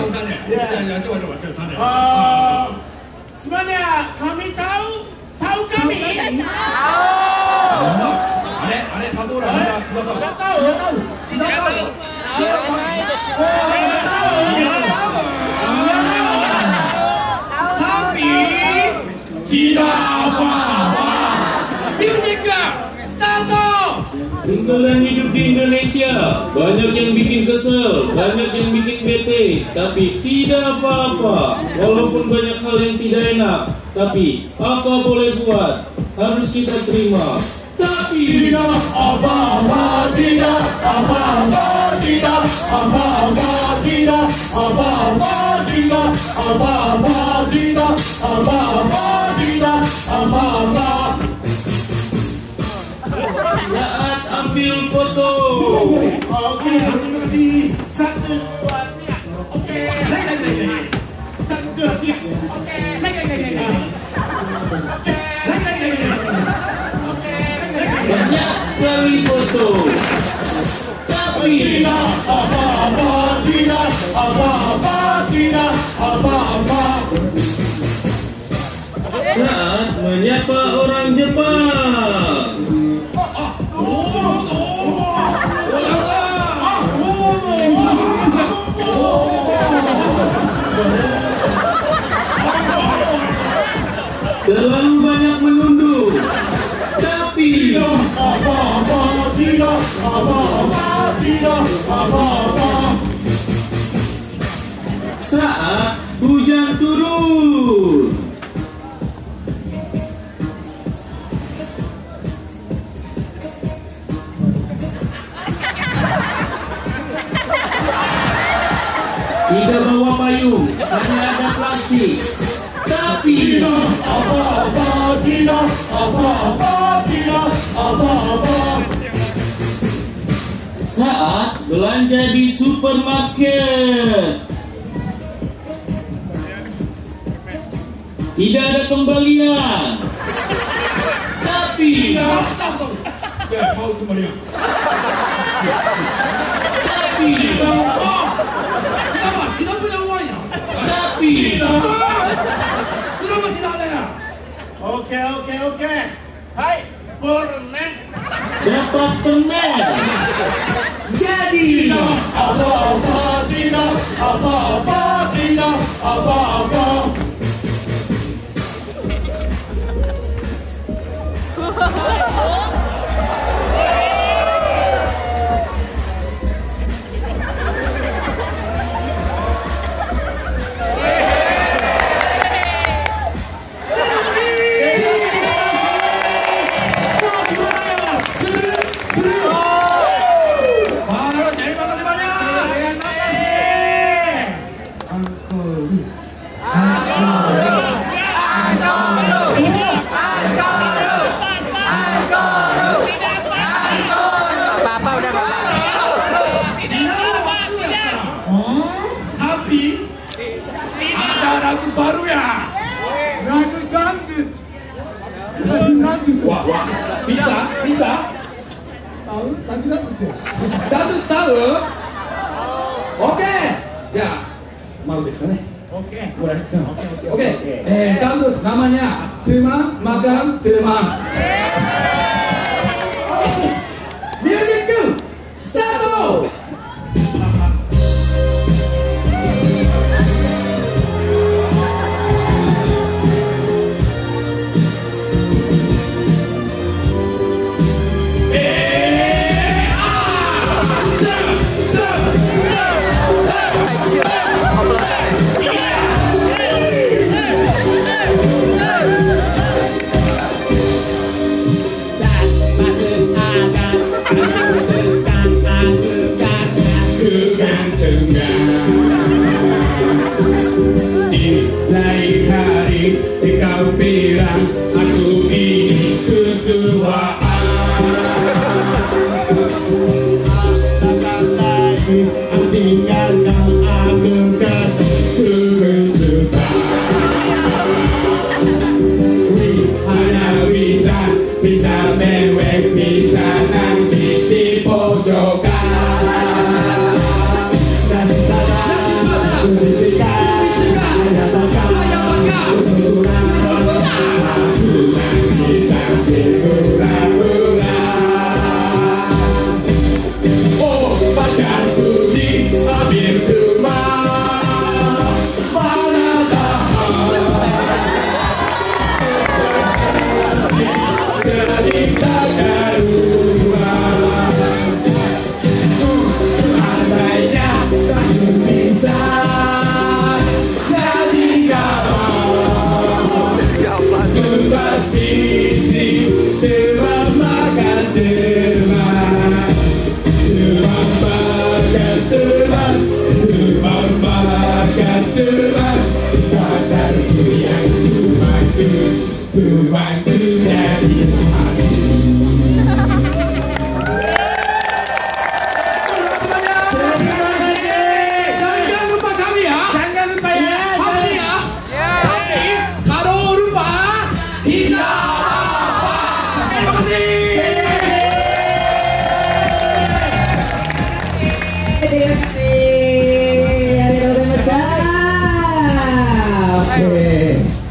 tanya. Ya. Ya, coba tanya. Sebenarnya kami tahu kami. Ada satu orang sudah tahu. Sudah tahu. Sirena itu Tapi tidak apa-apa. Music start. Tenggelam hidup di Indonesia, banyak yang bikin kesel, banyak yang bikin bete, tapi tidak apa-apa. Walaupun banyak hal yang tidak enak, tapi apa boleh buat, harus kita terima. Tapi Tidak apa-apa, tidak apa-apa, tidak apa-apa, tidak apa-apa, tidak apa-apa, tidak apa-apa, tidak apa-apa. saat ambil foto, Oke, terima kasih. Satu, dua, tiga. Oke. Satu, dua, tiga. Oke. banyak sekali foto. Tapi Tidak apa-apa, tidak apa-apa, tidak apa-apa. saat menyapa orang Jepang, terlalu banyak menunduk. Tapi Apa-apa, tidak apa-apa, tidak apa-apa. saat hujan turun, tidak bawa payung, hanya ada plastik. Tapi Tidak apa-apa, tidak apa-apa, tidak apa-apa. saat belanja di supermarket, tidak ada kembalian. Tapi Ya, mau kembali. tapi Kenapa? Kita punya uangnya. tapi Kenapa tidak ada ya? Oke. Hai, permen. dapat permen. Jadi Apa-apa, tidak apa-apa, tidak apa-apa. Terima kasih banyak. apa-apa udah nggak apa-apa. Tapi ada lagu baru ya. Lagu dangdut. Wah, bisa. Tahu lagu dangdut ya? Tahu. Oke. Ya, mau desu ne? Oke. Boleh. Oke. Dangdut namanya teman makan teman. Music start. Di lain hari kau bilang aku ini ketuaan. Tinggalkan aku kata kebentukan. Hanya bisa mewek, bisa nangis di pojokan. Nasi padang Oke.